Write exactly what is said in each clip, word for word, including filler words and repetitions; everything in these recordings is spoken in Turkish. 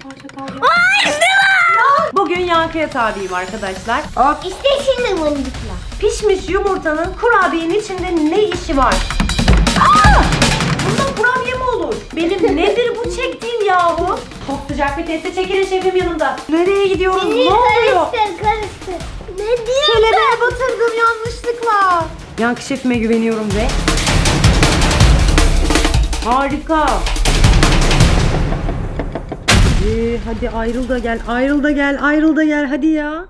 parça kaldı ya. Aa, işte var. Bugün Yankı'ya tabiyim arkadaşlar. Hop. İşte şimdi mıncıkla. Pişmiş yumurtanın kurabiyenin içinde ne işi var? Aa! Bundan kurabiye mi olur? Benim nedir bu çektiğim yahu? Çok sıcak bir teste çekilin şefim yanımda. Nereye gidiyoruz? Seni ne oluyor? Karıştır karıştır. Ne diyorsun? Kelebeğe batırdım yanlışlıkla. Yankı şefime güveniyorum ve... Harika. Hadi, hadi ayrıl da gel, ayrıl da gel, ayrıl da gel hadi ya.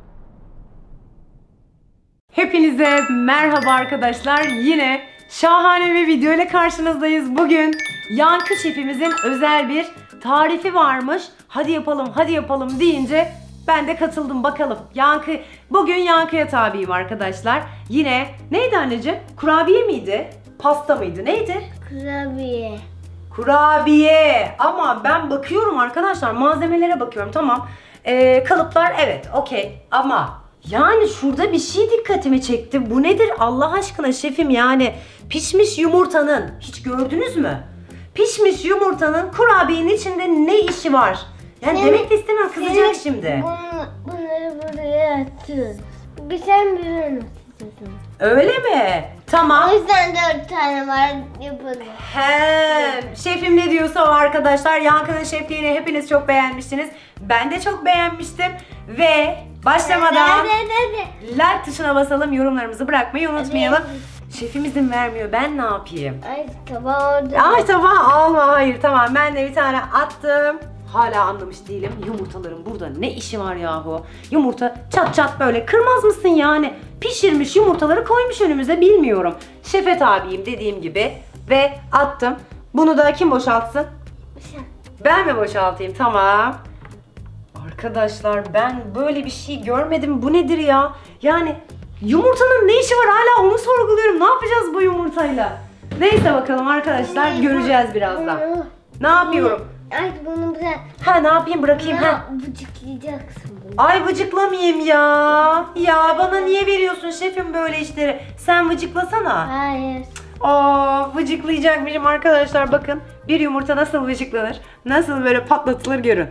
Hepinize merhaba arkadaşlar. Yine şahane bir video ile karşınızdayız. Bugün Yankı şefimizin özel bir tarifi varmış. Hadi yapalım, hadi yapalım deyince ben de katıldım bakalım. Yankı, bugün Yankı'ya tabiyim arkadaşlar. Yine neydi anneciğim? Kurabiye miydi? Pasta mıydı? Neydi? Kurabiye. Kurabiye. Ama ben bakıyorum arkadaşlar, malzemelere bakıyorum. Tamam. Ee, kalıplar evet, okey. Ama yani şurada bir şey dikkatimi çekti. Bu nedir Allah aşkına şefim yani? Pişmiş yumurtanın, hiç gördünüz mü? Pişmiş yumurtanın kurabiyenin içinde ne işi var? Yani Seni, demek de istemem, kızacak şimdi. Bunu, bunları buraya atıyoruz. Sen bir atıyorsun. Öyle mi? Tamam. O yüzden dört tane var yapalım. He, şefim ne diyorsa o arkadaşlar. Yankı'nın şefliğini hepiniz çok beğenmiştiniz. Ben de çok beğenmiştim. Ve başlamadan Hadi, hadi, hadi. like tuşuna basalım, yorumlarımızı bırakmayı unutmayalım. Hadi. Şefim izin vermiyor, ben ne yapayım? Ay tabağı orada. Ay tabağı alma, hayır tamam, ben de bir tane attım. Hala anlamış değilim. Yumurtaların burada ne işi var yahu? Yumurta çat çat böyle kırmaz mısın yani? Pişirmiş yumurtaları koymuş önümüze, bilmiyorum. Şefet abiyim dediğim gibi ve attım. Bunu da kim boşaltsın? Ben mi boşaltayım? Tamam. Arkadaşlar ben böyle bir şey görmedim. Bu nedir ya? Yani yumurtanın ne işi var? Hala onu sorguluyorum. Ne yapacağız bu yumurtayla? Neyse bakalım arkadaşlar, göreceğiz birazdan. Ne yapıyorum? Ay bunu bırak. Ha ne yapayım, bırakayım ha? Bıcıklayacaksın bunu. Ay vıcıklamayayım ya. Ya bana niye veriyorsun şefim böyle işleri? Sen vıcıklasana. Hayır. Aa, vıcıklayacakmışım arkadaşlar, bakın. Bir yumurta nasıl vıcıklanır? Nasıl böyle patlatılır görün.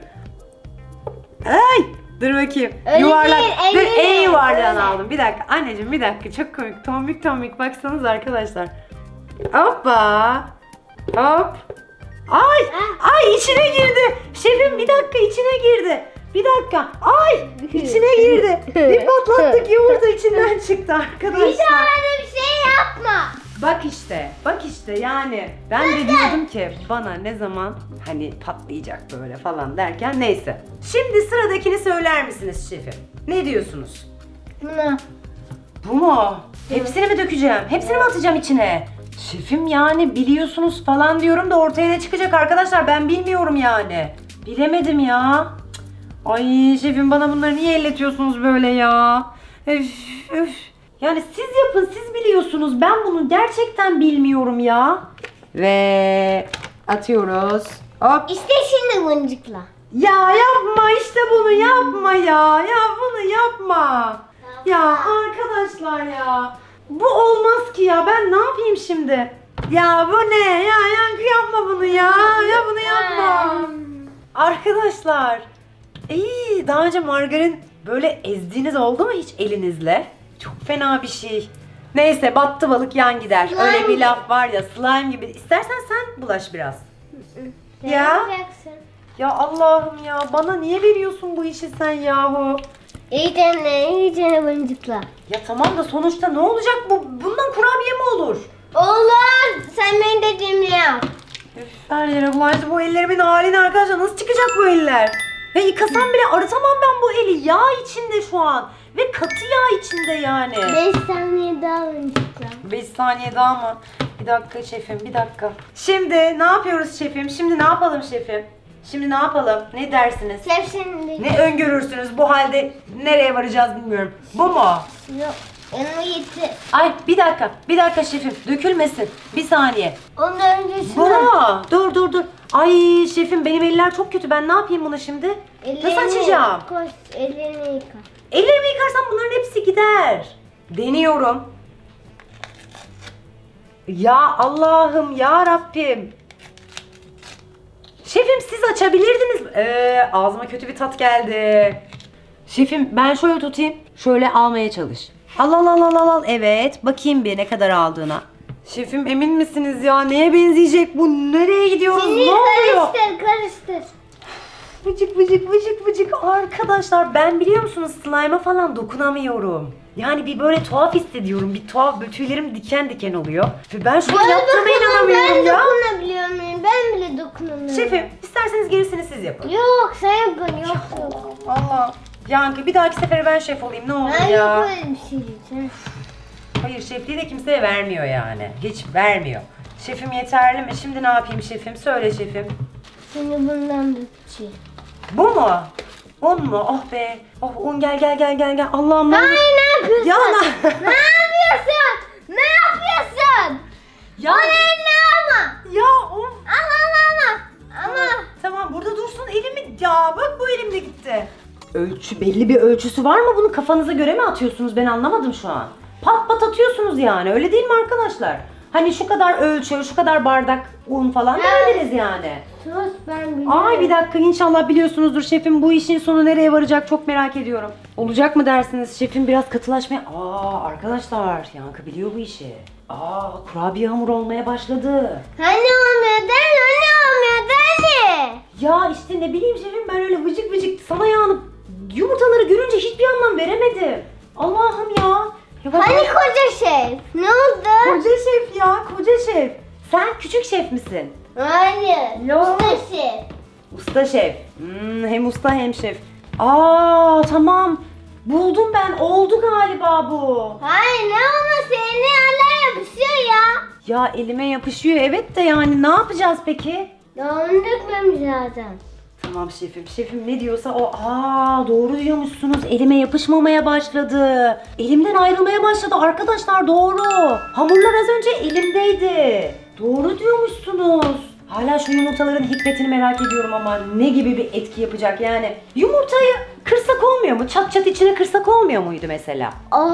Ay! Dur bakayım. Öyle Yuvarlak. değil, Dur öyle en değil, yuvarlağını öyle. aldım. Bir dakika anneciğim, bir dakika. Çok komik. Tombik tombik. Baksanız arkadaşlar. Hoppa. Hop. Ay! Ay içine girdi. Şefim bir dakika, içine girdi. Bir dakika. Ay! İçine girdi. Bir patlattık, yumurta içinden çıktı arkadaşlar. Bir daha öyle bir şey yapma. Bak işte, bak işte yani ben de diyordum ki bana ne zaman hani patlayacak böyle falan derken neyse. Şimdi sıradakini söyler misiniz şefim? Ne diyorsunuz? Bunu. Bu mu? Hepsini mi dökeceğim? Hepsini mi atacağım içine? Şefim yani biliyorsunuz falan diyorum da ortaya ne çıkacak arkadaşlar, ben bilmiyorum yani. Bilemedim ya. Ay şefim, bana bunları niye elletiyorsunuz böyle ya? Öf öf. Yani siz yapın, siz biliyorsunuz. Ben bunu gerçekten bilmiyorum ya. Ve atıyoruz. Hop. İşte şimdi mıncıkla. Ya yapma işte, bunu yapma ya. Ya bunu yapma. Ya arkadaşlar ya. Bu olmaz ki ya. Ben ne yapayım şimdi? Ya bu ne? Ya Yankı yapma bunu ya. Ya bunu yapma. Arkadaşlar. İyi, daha önce margarin böyle ezdiğiniz oldu mu hiç elinizle? Çok fena bir şey. Neyse, battı balık yan gider. Slime Öyle bir gibi. laf var ya, slime gibi. İstersen sen bulaş biraz. Ne Ya? yapacaksın? Ya Allah'ım ya, bana niye veriyorsun bu işi sen yahu? İyice ne? İyice mıncıkla. Ya tamam da sonuçta ne olacak bu? Bundan kurabiye mi olur? Olur. Sen benim dediğimi yap. Üf, her yere bulaştı bu ellerimin halini arkadaşlar. Nasıl çıkacak bu eller? Ya yıkasam bile arıtamam ben bu eli. Yağ içinde şu an. Ve katı yağ içinde yani. beş saniye daha mıncıkla. beş saniye daha mı? Bir dakika şefim, bir dakika. Şimdi ne yapıyoruz şefim? Şimdi ne yapalım şefim? Şimdi ne yapalım? Ne dersiniz? Şef şimdi. Ne öngörürsünüz? Bu halde nereye varacağız bilmiyorum. Bu mu? Yok. Yanıma gitti. Ay bir dakika, bir dakika şefim. Dökülmesin. Bir saniye. Ondan önce Bu şunu. mu? Dur dur dur. Ay şefim, benim eller çok kötü. Ben ne yapayım bunu şimdi? Nasıl açacağım? Koş, ellerini yıka. Ellerimi yıkarsam bunların hepsi gider. Deniyorum. Ya Allah'ım ya Rabbim. Şefim siz açabilirdiniz. Ee, ağzıma kötü bir tat geldi. Şefim ben şöyle tutayım. Şöyle almaya çalış. Al al al al al al. Evet. Bakayım bir ne kadar aldığına. Şefim emin misiniz ya? Neye benzeyecek bu? Nereye gidiyoruz? Şimdi ne oluyor? karıştır karıştır. Vıcık vıcık vıcık vıcık. Arkadaşlar ben biliyor musunuz slime'a falan dokunamıyorum. Yani bir böyle tuhaf hissediyorum. Bir tuhaf böyle tüylerim diken diken oluyor. Ve ben şunu yaptığıma inanamıyorum Ben ya. dokunabiliyor muyum? Ben bile dokunamıyorum. Şefim isterseniz gerisini siz yapın. Yok sen yapın yok yok. Allah. Yankı bir dahaki sefere ben şef olayım ne olur Ben ya. yok öyle bir şey diyeceğim. Hayır şefliği de kimseye vermiyor yani. Hiç vermiyor. Şefim yeterli mi? Şimdi ne yapayım şefim? Söyle şefim. Şimdi bundan dökeceğim. Bu mu? Un mu? Oh be. Oh un gel gel gel gel gel. Allah'ım ne olur. Hayır ne yapıyorsun? Ya ne yapıyorsun? Ne yapıyorsun? Ya. O ne ama? Ya un. Ama ama ama. Ama. Tamam burada dursun elimi. Ya bak bu elimde gitti. Ölçü belli bir ölçüsü var mı? Bunu kafanıza göre mi atıyorsunuz? Ben anlamadım şu an. Pat pat atıyorsunuz yani. Öyle değil mi arkadaşlar? Hani şu kadar ölçü, şu kadar bardak un falan demediniz yani. Sus ben biliyorum. Ay bir dakika inşallah biliyorsunuzdur şefim. Bu işin sonu nereye varacak çok merak ediyorum. Olacak mı dersiniz şefim biraz katılaşmaya? Aa arkadaşlar Yankı biliyor bu işi. Aa kurabiye hamur olmaya başladı. Hani olmuyor den hani olmuyor den. Ya işte ne bileyim şefim ben öyle vıcık vıcık sana yani yumurtaları görünce hiçbir anlam veremedim. Allah'ım ya. Yavaş Hani yavaş. koca şef? Ne oldu? Koca şef ya koca şef. Sen küçük şef misin? Hayır. Yok. Usta şef. Usta şef. Hmm, hem usta hem şef. Aa tamam. Buldum ben. Oldu galiba bu. Hayır ne ama senin hala yapışıyor ya. Ya elime yapışıyor. Evet de yani ne yapacağız peki? Ya onu dökmemiz lazım. Tamam şefim. Şefim ne diyorsa o. Aa doğru diyormuşsunuz. Elime yapışmamaya başladı. Elimden ayrılmaya başladı arkadaşlar doğru. Hamurlar az önce elimdeydi. Doğru diyormuşsunuz. Hala şu yumurtaların hikmetini merak ediyorum ama ne gibi bir etki yapacak yani. Yumurtayı kırsak olmuyor mu? Çat çat içine kırsak olmuyor muydu mesela?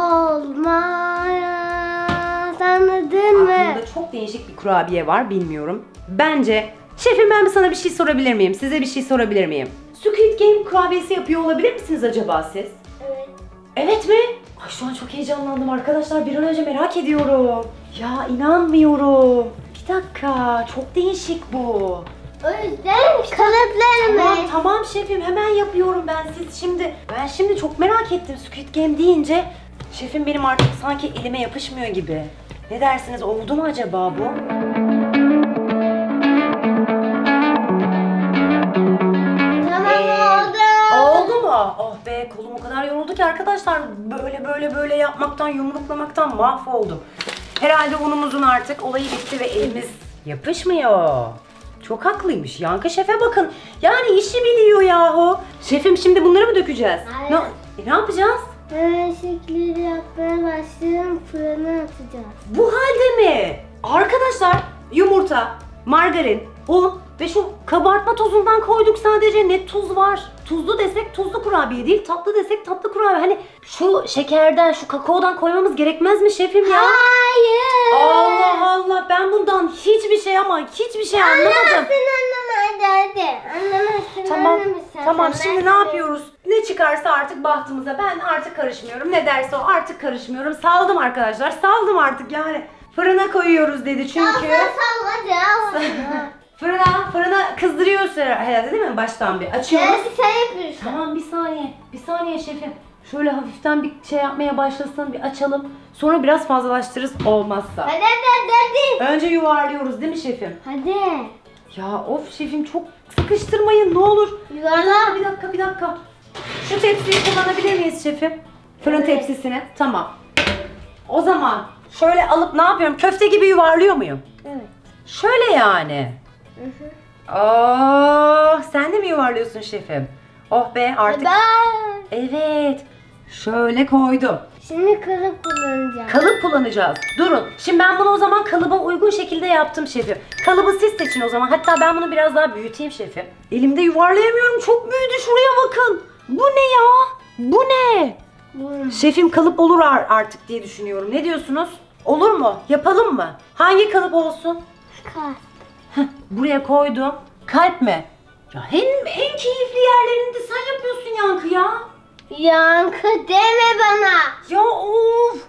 Olmaz anladın mı? Aklımda çok değişik bir kurabiye var bilmiyorum. Bence şefim ben sana bir şey sorabilir miyim? Size bir şey sorabilir miyim? Squid Game kurabiyesi yapıyor olabilir misiniz acaba siz? Evet. Evet mi? Ay şu an çok heyecanlandım arkadaşlar. Bir an önce merak ediyorum. Ya inanmıyorum. Bir dakika. Çok değişik bu. O yüzden kalıplarımı. Tamam tamam şefim hemen yapıyorum ben. Siz şimdi ben şimdi çok merak ettim Squid Game deyince. Şefim benim artık sanki elime yapışmıyor gibi. Ne dersiniz oldu mu acaba bu? Tamam oldu. Oldu mu? Oh be kolum o kadar yoruldu ki arkadaşlar böyle böyle böyle yapmaktan yumruklamaktan mahvoldum. Herhalde unumuzun artık olayı bitti ve elimiz yapışmıyor. Çok haklıymış. Yankı şefe bakın. Yani işi biliyor yahu. Şefim şimdi bunları mı dökeceğiz? Hayır. Ne, e, ne yapacağız? Hemen şekilleri yapmaya başlayalım fırına atacağız. Bu halde mi? Arkadaşlar yumurta, margarin, un ve şu kabartma tozundan koyduk sadece. Ne tuz var? Tuzlu desek tuzlu kurabiye değil, tatlı desek tatlı kurabiye. Hani şu şekerden, şu kakaodan koymamız gerekmez mi şefim ya? Hayır. Allah Allah ben bundan hiçbir şey ama hiçbir şey anlamadım. Anlamazsın anlama hadi hadi. Anlamazsın Tamam, anlamazsın. tamam Sen şimdi ben ne yapıyoruz? Ne çıkarsa artık bahtımıza ben artık karışmıyorum. Ne derse o artık karışmıyorum. Saldım arkadaşlar, saldım artık yani. Fırına koyuyoruz dedi çünkü. Salla salla hadi. Fırına, fırına kızdırıyoruz herhalde değil mi? Baştan bir açıyoruz. Sen, sen yapıyorsun. Tamam bir saniye, bir saniye şefim. Şöyle hafiften bir şey yapmaya başlasın, bir açalım. Sonra biraz fazlalaştırırız olmazsa. Hadi hadi hadi. Önce yuvarlıyoruz değil mi şefim? Hadi. Ya of şefim çok sıkıştırmayın ne olur. Yuvarla. Bir dakika bir dakika. Şu tepsiyi kullanabilir miyiz şefim? Fırın Evet. tepsisini. Tamam. O zaman şöyle alıp ne yapıyorum? Köfte gibi yuvarlıyor muyum? Evet. Şöyle yani. Hı hı. Oh, sen de mi yuvarlıyorsun şefim? Oh be artık. Ben. Evet. Şöyle koydum. Şimdi kalıp kullanacağım. Kalıp kullanacağız. Durun. Şimdi ben bunu o zaman kalıba uygun şekilde yaptım şefim. Kalıbı siz seçin o zaman. Hatta ben bunu biraz daha büyüteyim şefim. Elimde yuvarlayamıyorum. Çok büyüdü. Şuraya bakın. Bu ne ya? Bu ne? Bu. Şefim kalıp olur ar- artık diye düşünüyorum. Ne diyorsunuz? Olur mu? Yapalım mı? Hangi kalıp olsun? Kalp. Heh, buraya koydum. Kalp mi? Ya hem en keyifli yerlerinde sen yapıyorsun Yankı ya. Yankı deme bana. Ya of.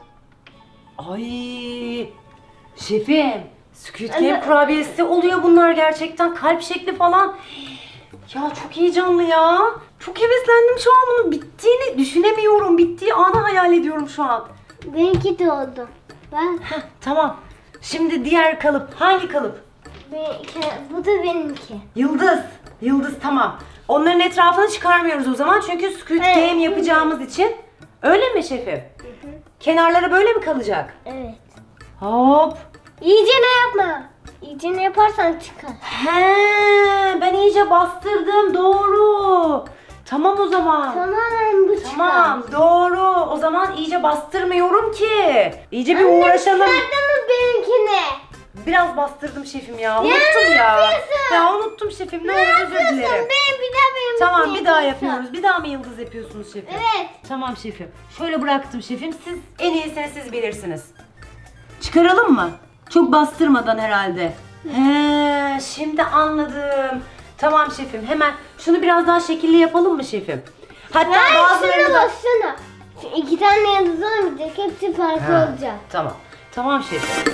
Ay. Şefim. Squid Game Evet. kurabiyesi oluyor bunlar gerçekten. Kalp şekli falan. Ya çok heyecanlı ya. Çok heveslendim şu an, bunun bittiğini düşünemiyorum. Bittiği anı hayal ediyorum şu an. Benimki de oldu. Bak. Heh, tamam. Şimdi diğer kalıp. Hangi kalıp? Benimki, bu da benimki. Yıldız. Yıldız, tamam. Onların etrafını çıkarmıyoruz o zaman. Çünkü Squid Evet. Game yapacağımız için. Öyle mi şefim? Hı hı. Kenarları böyle mi kalacak? Evet. Hop. İyice ne yapma. İyice ne yaparsan çıkar. He, ben iyice bastırdım. Doğru. Tamam o zaman. Tamam bu çıkar. Tamam, doğru. O zaman iyice bastırmıyorum ki. İyice bir Anne, uğraşalım. çıkardın mı benimkini? Biraz bastırdım şefim ya. Ya Unuttum ne ya. yapıyorsun? Ya unuttum şefim. Ne, Ne olur özür yapıyorsun? dilerim. Ben bir daha benim Tamam, bir daha yapıyoruz. Bir daha mı yıldız yapıyorsunuz şefim? Evet. Tamam şefim. Şöyle bıraktım şefim. Siz en iyisini siz bilirsiniz. Çıkaralım mı? Çok bastırmadan herhalde. He, şimdi anladım. Tamam şefim. Hemen şunu biraz daha şekilli yapalım mı şefim? Hatta Hayır şuna bazılarını da... bak şuna. Şu iki tane yıldız olmayacak. Hepsi farklı Ha, olacak. Tamam. Tamam şefim.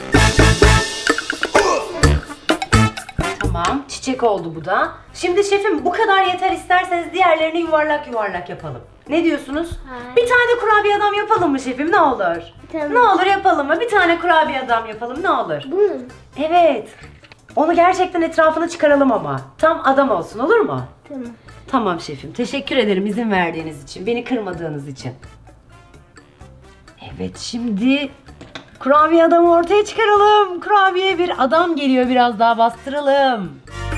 Tamam. Çiçek oldu bu da. Şimdi şefim bu kadar yeter, isterseniz diğerlerini yuvarlak yuvarlak yapalım. Ne diyorsunuz? Hayır. Bir tane kurabiye adam yapalım mı şefim? Ne olur? Tamam. Ne olur yapalım mı? Bir tane kurabiye adam yapalım. Ne olur? Bunun. Evet. Onu gerçekten etrafını çıkaralım ama. Tam adam olsun, olur mu? Tamam. Tamam şefim. Teşekkür ederim izin verdiğiniz için. Beni kırmadığınız için. Evet, şimdi kurabiye adamı ortaya çıkaralım. Kurabiye bir adam geliyor. Biraz daha bastıralım.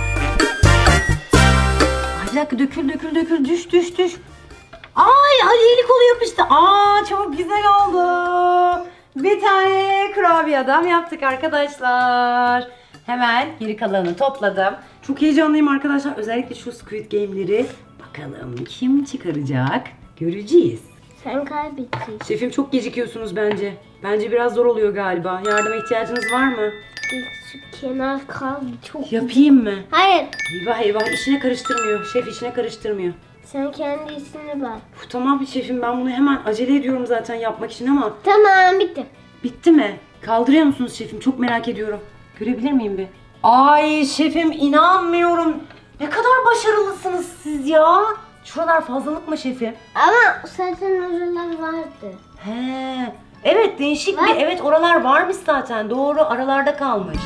Ay bir dakika, dökül dökül dökül. Düş düş düş. Ay ay eli kolu yapıştı. Aa çok güzel oldu. Bir tane kurabiye adam yaptık arkadaşlar. Hemen geri kalanını topladım. Çok heyecanlıyım arkadaşlar. Özellikle şu Squid Game'leri. Bakalım kim çıkaracak? Göreceğiz. Sen kaybettin. Şefim çok gecikiyorsunuz bence. Bence biraz zor oluyor galiba. Yardıma ihtiyacınız var mı? Şu kenar kaldı çok. Yapayım mı? Hayır. Eyvah eyvah, işine karıştırmıyor. Şef işine karıştırmıyor. Sen kendi işine bak. Uf, tamam şefim, ben bunu hemen acele ediyorum zaten yapmak için ama. Tamam bitti. Bitti mi? Kaldırıyor musunuz şefim? Çok merak ediyorum. Görebilir miyim bir? Ay şefim, inanmıyorum. Ne kadar başarılısınız siz ya. Şuralar fazlalık mı şefim? Ama zaten oralar vardı. He. Evet, değişik Var. bir, evet oralar varmış zaten. Doğru, aralarda kalmış.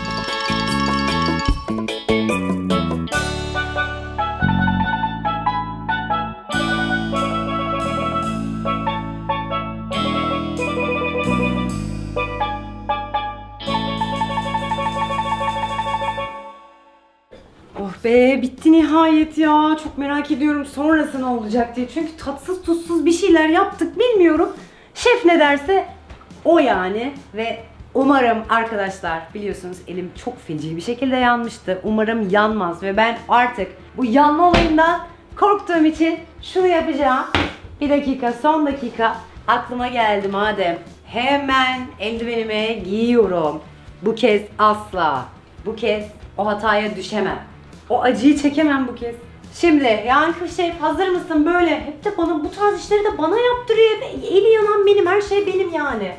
Oh be, bitti nihayet ya. Çok merak ediyorum sonrası ne olacak diye. Çünkü tatsız tuzsuz bir şeyler yaptık, bilmiyorum. Şef ne derse o yani. Ve umarım arkadaşlar, biliyorsunuz elim çok feci bir şekilde yanmıştı. Umarım yanmaz ve ben artık bu yanma olayından korktuğum için şunu yapacağım. Bir dakika, son dakika aklıma geldi madem. Hemen eldivenime giyiyorum. Bu kez asla, bu kez o hataya düşemem. O acıyı çekemem bu kez. Şimdi Yankı Şef, hazır mısın? Böyle hep de bana bu tarz işleri de bana yaptırıyor. Eli yanan benim, her şey benim yani.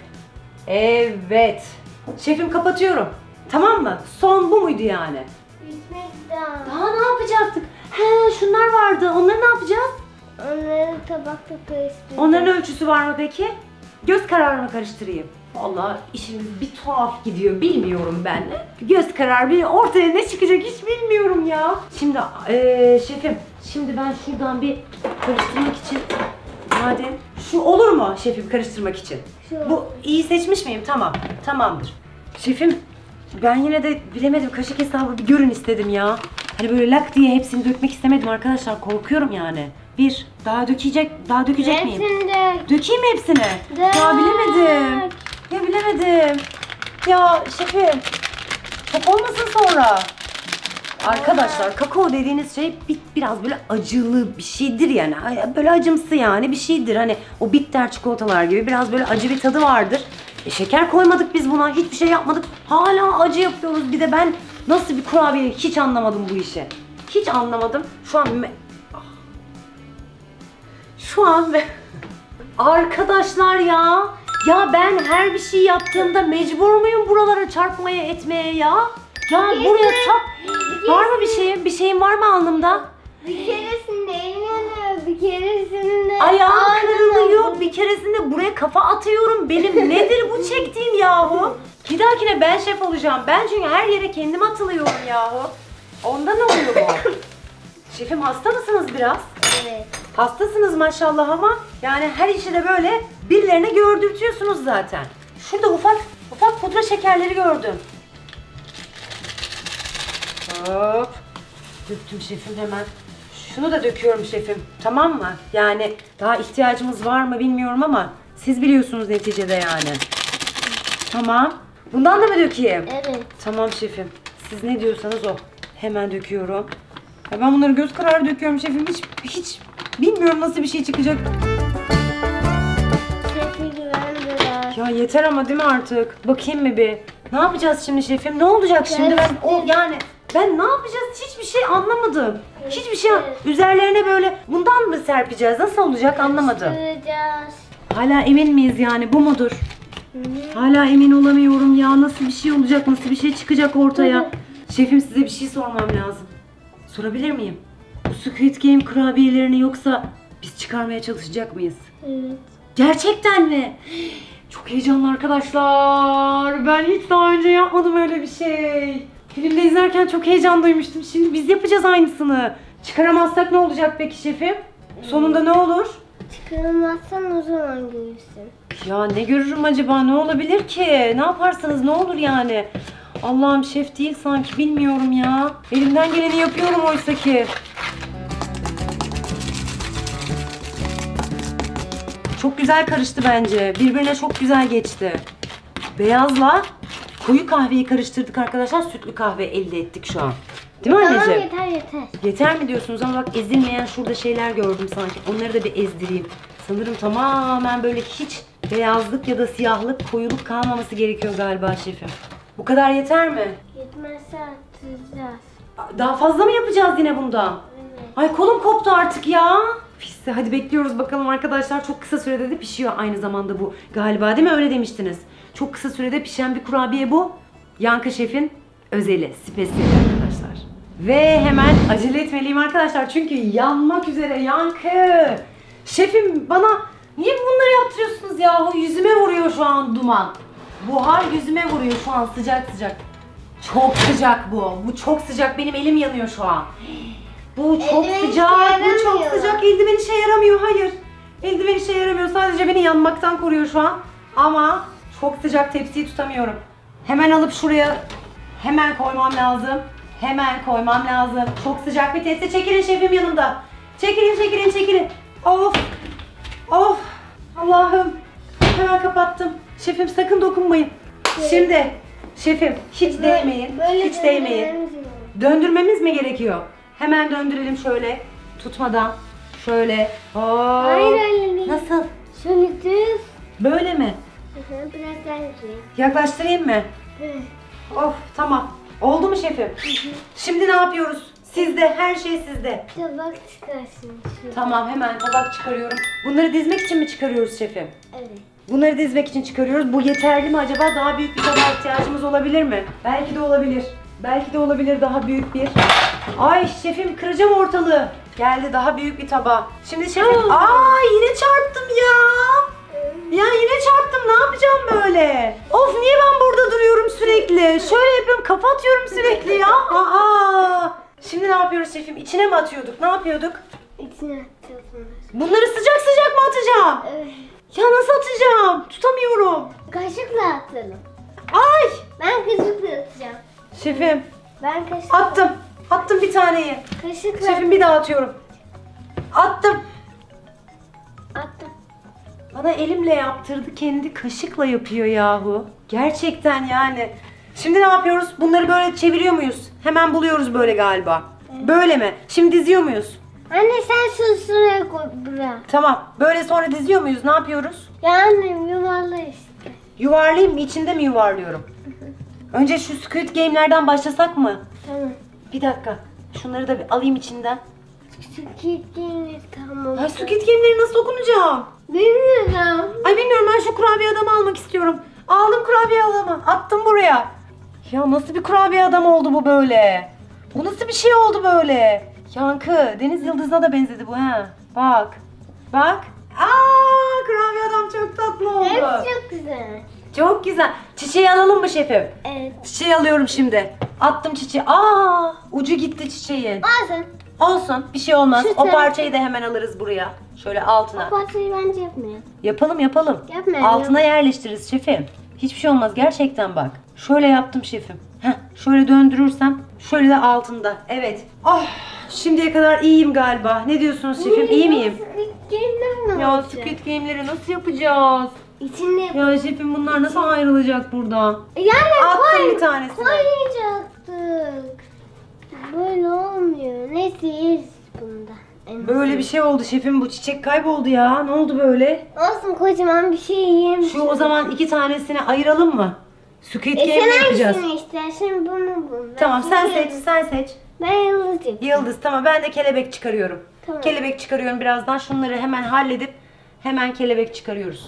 Evet. Şefim, kapatıyorum. Tamam mı? Son bu muydu yani? Bitmek daha. Daha ne yapacaktık? He, şunlar vardı. Onları ne yapacağız? Onları tabakta karıştırdım. Onların ölçüsü var mı peki? Göz kararı mı karıştırayım? Vallahi işimiz bir tuhaf gidiyor. Bilmiyorum ben de. Göz kararı, bir ortaya ne çıkacak hiç bilmiyorum ya. Şimdi ee, şefim, şimdi ben şuradan bir karıştırmak için, madem şu olur mu şefim, karıştırmak için? Şu. Bu iyi seçmiş miyim? Tamam. Tamamdır. Şefim, ben yine de bilemedim. Kaşık hesabı bir görün istedim ya. Hani böyle lak diye hepsini dökmek istemedim arkadaşlar. Korkuyorum yani. Bir, daha dökecek, daha dökecek miyim? Hepsini dök. Dökeyim mi hepsini? Dök. Ya bilemedim. Ya bilemedim. Ya şefim, çok olmasın sonra. Arkadaşlar, kakao dediğiniz şey bir, biraz böyle acılı bir şeydir yani. Böyle acımsı yani bir şeydir. Hani o bitter çikolatalar gibi biraz böyle acı bir tadı vardır. E, şeker koymadık biz buna, hiçbir şey yapmadık. Hala acı yapıyoruz. Bir de ben nasıl bir kurabiye, hiç anlamadım bu işi. Hiç anlamadım. Şu an me- Şu an ve arkadaşlar ya. Ya ben her bir şey yaptığımda mecbur muyum buralara çarpmaya etmeye ya? Ya buraya çarp. Var mı bir şeyim? Bir şeyim var mı alnımda? Bir keresinde elin yanıyor, bir keresinde Ayağım ağzın kırılıyor. yanıyor. Bir keresinde buraya kafa atıyorum. Benim nedir bu çektiğim yahu? Bir dahakine ben şef olacağım. Ben çünkü her yere kendim atılıyorum yahu. Ondan oluyor bu. Şefim hasta mısınız biraz? Evet. Hastasınız maşallah ama yani her işi de böyle birilerine gördürtüyorsunuz zaten. Şurada ufak ufak pudra şekerleri gördüm. Hop. Döktüm şefim hemen. Şunu da döküyorum şefim. Tamam mı? Yani daha ihtiyacımız var mı bilmiyorum ama siz biliyorsunuz neticede yani. Tamam. Bundan da mı dökeyim? Evet. Tamam şefim. Siz ne diyorsanız o. Hemen döküyorum. Ya ben bunları göz kararı döküyorum şefim. Hiç hiç bilmiyorum nasıl bir şey çıkacak. Şefi güven biraz. Ya yeter ama değil mi artık? Bakayım mı bir? Ne yapacağız şimdi şefim? Ne olacak şimdi? Ben o yani ben ne yapacağız? Hiçbir şey anlamadım. Hiçbir şey üzerlerine böyle bundan mı serpeceğiz? Nasıl olacak anlamadım. Karıştıracağız. Hala emin miyiz yani? Bu mudur? Hı hı. Hala emin olamıyorum ya. Nasıl bir şey olacak? Nasıl bir şey çıkacak ortaya? Hı hı. Şefim size bir şey sormam lazım. Sorabilir miyim? Bu Squid Game kurabiyelerini yoksa biz çıkarmaya çalışacak mıyız? Evet. Gerçekten mi? Çok heyecanlı arkadaşlar. Ben hiç daha önce yapmadım öyle bir şey. Filmde izlerken çok heyecan duymuştum. Şimdi biz yapacağız aynısını. Çıkaramazsak ne olacak peki şefim? Sonunda ne olur? Çıkaramazsan o zaman görürsün. Ya ne görürüm acaba? Ne olabilir ki? Ne yaparsanız ne olur yani? Allah'ım şef değil sanki bilmiyorum ya. Elimden geleni yapıyorum oysa ki. Çok güzel karıştı bence. Birbirine çok güzel geçti. Beyazla koyu kahveyi karıştırdık arkadaşlar. Sütlü kahve elde ettik şu an. Değil mi Tamam anneciğim? yeter yeter. Yeter mi diyorsunuz ama bak ezilmeyen şurada şeyler gördüm sanki. Onları da bir ezdireyim. Sanırım tamamen böyle hiç beyazlık ya da siyahlık, koyuluk kalmaması gerekiyor galiba şefim. Bu kadar yeter mi? Yetmezse atacağız. Daha fazla mı yapacağız yine bundan? Evet. Ay kolum koptu artık ya. Pisse hadi bekliyoruz bakalım arkadaşlar. Çok kısa sürede de pişiyor aynı zamanda bu galiba değil mi? Öyle demiştiniz. Çok kısa sürede pişen bir kurabiye bu. Yankı Şef'in özeli, spesiyeli arkadaşlar. Ve hemen acele etmeliyim arkadaşlar. Çünkü yanmak üzere Yankı. Şefim bana niye bunları yaptırıyorsunuz yahu? Yüzüme vuruyor şu an duman. Buhar yüzüme vuruyor şu an sıcak sıcak. Çok sıcak bu. Bu çok sıcak. Benim elim yanıyor şu an. Bu çok Eldiven sıcak. işe Bu çok yaramıyor. sıcak. Eldiven işe yaramıyor. Hayır. Eldiven işe yaramıyor. Sadece beni yanmaktan koruyor şu an. Ama çok sıcak, tepsiyi tutamıyorum. Hemen alıp şuraya hemen koymam lazım. Hemen koymam lazım. Çok sıcak bir tepsi. Çekilin şefim yanımda. Çekilin, çekilin, çekilin. Of. Of. Allah'ım. Hemen kapattım. Şefim sakın dokunmayın. Şimdi şefim hiç değmeyin. Böyle Hiç değmeyin. döndürmemiz lazım. Döndürmemiz mi gerekiyor? Hemen döndürelim şöyle. Tutmadan. Şöyle. Hop. Hayır öyle değil. Nasıl? Şöyle düz. Böyle mi? Hı hı, Biraz daha düz. Yaklaştırayım mı? Hı. Of tamam. Oldu mu şefim? Şimdi ne yapıyoruz? Sizde, her şey sizde. Tabak çıkarsın. Şurada. Tamam hemen tabak çıkarıyorum. Bunları dizmek için mi çıkarıyoruz şefim? Evet. Bunları dizmek için çıkarıyoruz. Bu yeterli mi acaba? Daha büyük bir tabağa ihtiyacımız olabilir mi? Belki de olabilir. Belki de olabilir daha büyük bir. Ay şefim kıracağım ortalığı. Geldi daha büyük bir tabağa. Şimdi şefim. Aa yine çarptım ya. Ya yine çarptım. Ne yapacağım böyle? Of niye ben burada duruyorum sürekli? Şöyle yapıyorum. Kafa atıyorum sürekli ya. Aa. Şimdi ne yapıyoruz şefim? İçine mi atıyorduk? Ne yapıyorduk? İçine atıyorsunuz. Bunları sıcak sıcak mı atacağım? Evet. Ya nasıl atacağım? Tutamıyorum. Kaşıkla atalım. Ay. Ben kaşıkla atacağım. Şefim Ben kaşıkla. attım. Attım bir taneyi. Kaşıkla Şefim bir daha atıyorum. Attım. attım. Bana elimle yaptırdı. Kendi kaşıkla yapıyor yahu. Gerçekten yani. Şimdi ne yapıyoruz? Bunları böyle çeviriyor muyuz? Hemen buluyoruz böyle galiba. Böyle mi? Şimdi diziyor muyuz? Anne sen şu şuraya koy buraya. Tamam. Böyle sonra diziyor muyuz? Ne yapıyoruz? Ya annem yuvarla işte. Yuvarlayayım mı? İçinde mi yuvarlıyorum? Önce şu Squid Game'lerden başlasak mı? Tamam. Bir dakika. Şunları da bir alayım içinden. Squid Game'leri tamam. Ay Squid Game'leri nasıl dokunacağım? Bilmiyorum. Ay bilmiyorum, ben şu kurabiye adamı almak istiyorum. Aldım kurabiye adamı. Attım buraya. Ya nasıl bir kurabiye adam oldu bu böyle? Bu nasıl bir şey oldu böyle? Yankı, Deniz Yıldız'ına da benzedi bu ha. Bak. Bak. Aa, kurabiye adam çok tatlı oldu. Hepsi çok güzel. Çok güzel. Çiçeği alalım mı şefim? Evet. Çiçeği alıyorum şimdi. Attım çiçeği. Aa, ucu gitti çiçeğin. Bazen. Olsun, bir şey olmaz. Şu O tarafı- parçayı da hemen alırız buraya. Şöyle altına. O parçayı bence yapmayalım. Yapalım yapalım. Yapmayalım. Altına yerleştiririz şefim. Hiçbir şey olmaz gerçekten bak. Şöyle yaptım şefim. Heh, şöyle döndürürsem şöyle de altında. Evet. Ah, şimdiye kadar iyiyim galiba. Ne diyorsunuz şefim? İyi miyim? Squid Game'ler ne Ya olacak? Squid Game'leri nasıl yapacağız? İçinde Ya şefim bunlar nasıl ayrılacak burada? yani Attım koy, bir tanesini. koyacaktık. Böyle olmuyor. Neyse yeriz bunda. En Böyle azından. bir şey oldu şefim, bu çiçek kayboldu ya. Ne oldu böyle? Olsun, kocaman bir şey yiyeyim. Şu o zaman iki tanesini ayıralım mı? Squid E Game mi sen yapacağız? hangisini istersen bunu bul. Ben Tamam sen bunu seç, yıldız- sen seç. Ben yıldız yapayım. Yıldız, tamam, ben de kelebek çıkarıyorum. Tamam. Kelebek çıkarıyorum birazdan. Şunları hemen halledip hemen kelebek çıkarıyoruz.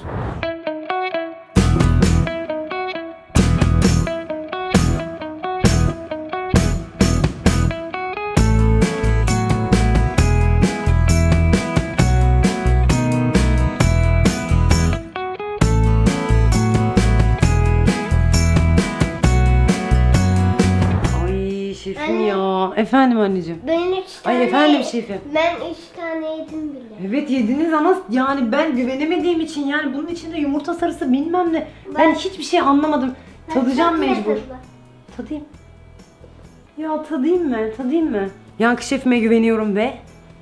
Ay şefim Anne. ya. Efendim anneciğim. Ben üç tane... Ay efendim şefim. Ben üç tane yedim bile. Evet yediniz ama yani ben güvenemediğim için, yani bunun içinde yumurta sarısı bilmem ne. Ben, Ben- hiçbir şey anlamadım. Ben Tadacağım çok mecbur. lezzetli. Tadayım. Ya tadayım mı? Tadayım mı? Yankı şefime güveniyorum ve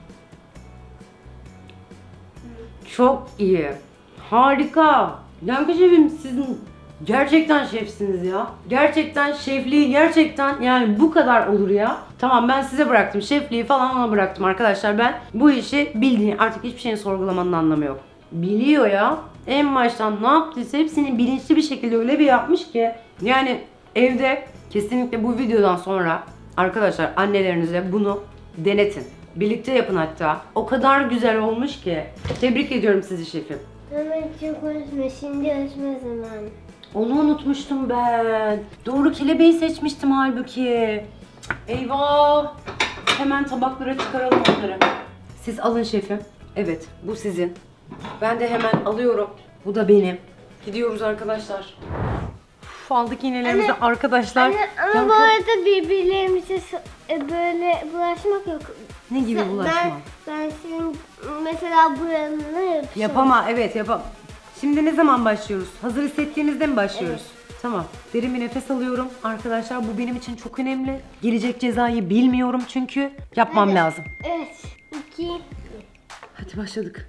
çok iyi. Harika. Yankı şefim, sizin gerçekten şefsiniz ya. Gerçekten şefliği gerçekten yani bu kadar olur ya. Tamam, ben size bıraktım. Şefliği falan ona bıraktım arkadaşlar. Ben bu işi bildiğini, artık hiçbir şeyin sorgulamanın anlamı yok. Biliyor ya. En baştan ne yaptıysa hepsini bilinçli bir şekilde öyle bir yapmış ki. Yani evde kesinlikle bu videodan sonra arkadaşlar annelerinize bunu denetin. Birlikte yapın hatta. O kadar güzel olmuş ki. Tebrik ediyorum sizi şefim. Hemen çok konuşma. Şimdi ölçme zamanı. Onu unutmuştum ben. Doğru, kelebeği seçmiştim halbuki. Eyvah. Hemen tabaklara çıkaralım onları. Siz alın şefim. Evet, bu sizin. Ben de hemen alıyorum. Bu da benim. Gidiyoruz arkadaşlar. Uf, aldık iğnelerimizi Anne, arkadaşlar. Anne, ama Yankı- bu arada birbirlerimize s- e, böyle bulaşmak yok. Ne gibi Sen- bulaşma? Ben, ben senin mesela buranını yapacağım. Yapama, evet yapam. Şimdi ne zaman başlıyoruz? Hazır hissettiğimizde mi başlıyoruz? Tamam. Derin bir nefes alıyorum. Arkadaşlar bu benim için çok önemli. Gelecek cezayı bilmiyorum çünkü yapmam Hadi. lazım. Evet. İki. Hadi başladık.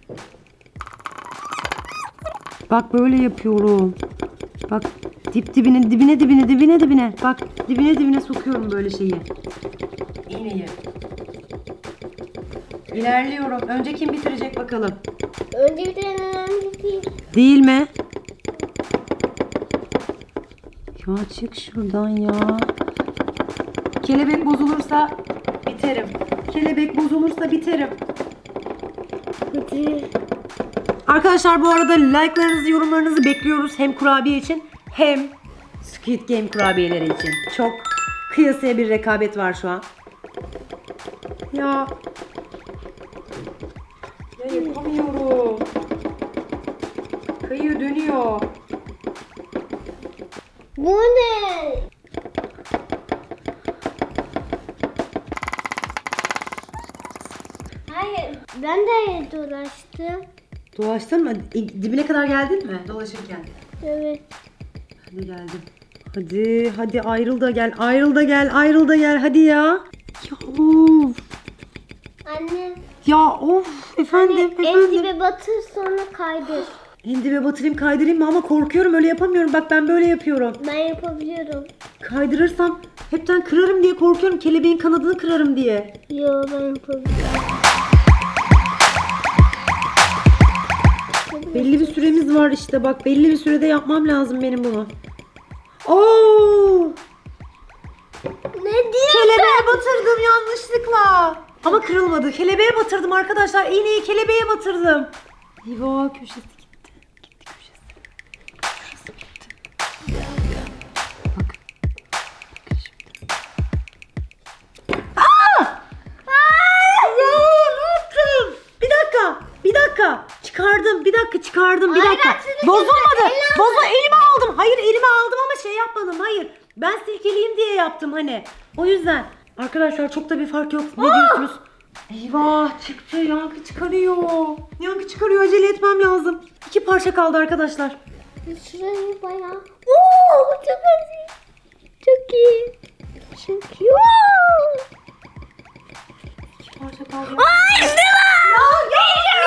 Bak böyle yapıyorum. Bak dip dibine dibine dibine dibine dibine. Bak dibine dibine sokuyorum böyle şeyi. İğneyi. İlerliyorum. Önce kim bitirecek bakalım. Önce bir tane önemli değil. Değil mi? Ya çık şuradan ya. Kelebek bozulursa biterim. Kelebek bozulursa biterim. Hadi. Arkadaşlar bu arada like'larınızı, yorumlarınızı bekliyoruz. Hem kurabiye için hem Squid Game kurabiyeleri için. Çok kıyasıya bir rekabet var şu an. Ya. Ya yapamıyorum. Kayıyor, dönüyor. Bu ne? Hayır. Ben de dolaştım. Dolaştın mı? İ- Dibine kadar geldin mi dolaşırken? Evet. Ben de geldim. Hadi hadi ayrıl da gel, ayrıl da gel, ayrıl da gel hadi ya. Ya of. Anne. Ya of efendim En efendim. dibe batır sonra kaydır. En dibe batırayım kaydırayım mı, ama korkuyorum, öyle yapamıyorum. Bak ben böyle yapıyorum. Ben yapabiliyorum. Kaydırırsam hepten kırarım diye korkuyorum. Kelebeğin kanadını kırarım diye. Yo, ben yapabiliyorum. Belli bir süremiz var işte, bak belli bir sürede yapmam lazım benim bunu. Oo! Ne? diyorsun? Kelebeğe batırdım yanlışlıkla. Ama kırılmadı. Kelebeğe batırdım arkadaşlar. İğneyi kelebeğe batırdım. Eyvah, köşesi gitti. Gitti köşesi. Şurası gitti. Bak. Bakın şimdi. Aa! Aa! Ya, ne yaptım? Bir dakika. Bir dakika. Çıkardım. Bir dakika çıkardım. Bir Hayır, dakika. aslında Bozulmadı. elime Bozma, elime aldım. Hayır, elime aldım ama şey yapmadım. Hayır. Ben silkeleyeyim diye yaptım hani. O yüzden. Arkadaşlar çok da bir fark yok. Ne diyorsunuz? Eyvah, çıktı. Yankı çıkarıyor. Yankı çıkarıyor. Acele etmem lazım. İki parça kaldı arkadaşlar. Şurayı bayağı. Oo, çok iyi. Çok iyi. Çok iyi. Oo. İki parça kaldı. Ay, işte var. Ya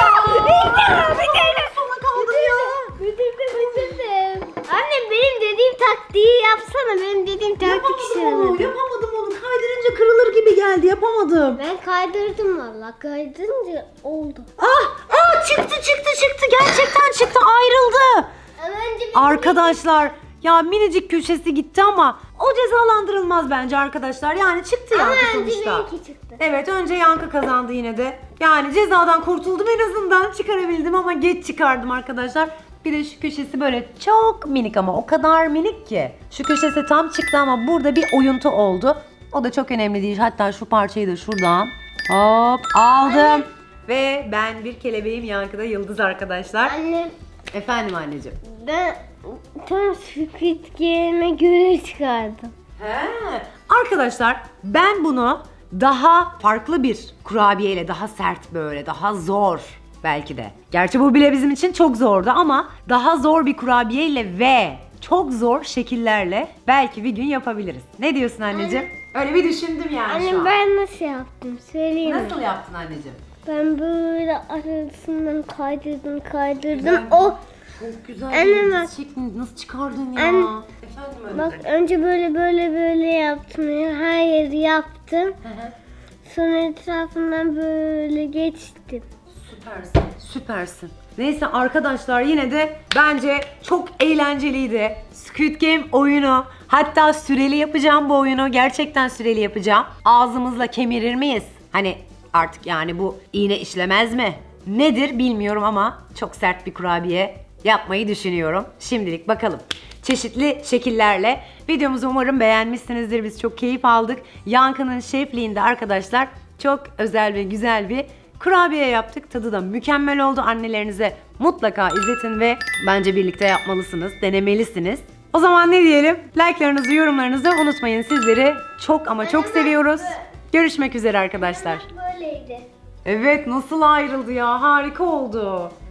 ya. Bir tane sona kaldım ya. Bitirdim, bitirdim. Anne benim dediğim taktiği yapsana. Benim dediğim taktik Yapamadım onu. işlemedi. Yapamadım onu. Kaydırınca kırılır gibi geldi. Yapamadım. Ben kaydırdım valla. Kaydırınca oldu. Ah, ah çıktı çıktı çıktı. Gerçekten çıktı. Ayrıldı. Ama önce bir Arkadaşlar ya minicik köşesi gitti ama o cezalandırılmaz bence arkadaşlar. Yani çıktı Ama Yankı önce sonuçta. benimki çıktı. Evet, önce Yankı kazandı yine de. Yani cezadan kurtuldum en azından. Çıkarabildim ama geç çıkardım arkadaşlar. Bir de şu köşesi böyle çok minik ama o kadar minik ki. Şu köşesi tam çıktı ama burada bir oyuntu oldu. O da çok önemli değil. Hatta şu parçayı da şuradan hop aldım. Anne. Ve ben bir kelebeğim, Yankı'da yıldız arkadaşlar. Anne Efendim anneciğim. ben tam Squid Game'e göre çıkardım. He. Arkadaşlar ben bunu daha farklı bir kurabiyeyle, daha sert böyle, daha zor belki de. Gerçi bu bile bizim için çok zordu ama daha zor bir kurabiyeyle ve çok zor şekillerle belki bir gün yapabiliriz. Ne diyorsun anneciğim? Öyle bir düşündüm yani şu Anne an. ben nasıl yaptım söyleyeyim mi? Nasıl yaptın anneciğim? Ben böyle arasından kaydırdım kaydırdım. Ben- O Çok güzel. Anne bir bak. yıldız şeklini nasıl çıkardın ya? Anne. Efendim öyle. bak önce böyle böyle böyle yaptım ya. Her yeri yaptım. Hı hı. Sonra etrafından böyle geçtim. Süpersin. Süpersin. Neyse arkadaşlar, yine de bence çok eğlenceliydi. Squid Game oyunu. Hatta süreli yapacağım bu oyunu. Gerçekten süreli yapacağım. Ağzımızla kemirir miyiz? Hani artık yani bu iğne işlemez mi? Nedir bilmiyorum ama çok sert bir kurabiye yapmayı düşünüyorum. Şimdilik bakalım. Çeşitli şekillerle videomuzu umarım beğenmişsinizdir. Biz çok keyif aldık. Yankı'nın şefliğinde arkadaşlar çok özel ve güzel bir kurabiye yaptık. Tadı da mükemmel oldu. Annelerinize mutlaka izletin ve bence birlikte yapmalısınız, denemelisiniz. O zaman ne diyelim? Like'larınızı, yorumlarınızı unutmayın. Sizleri çok ama çok seviyoruz. Görüşmek üzere arkadaşlar. Böyleydi. Evet, nasıl ayrıldı ya? Harika oldu.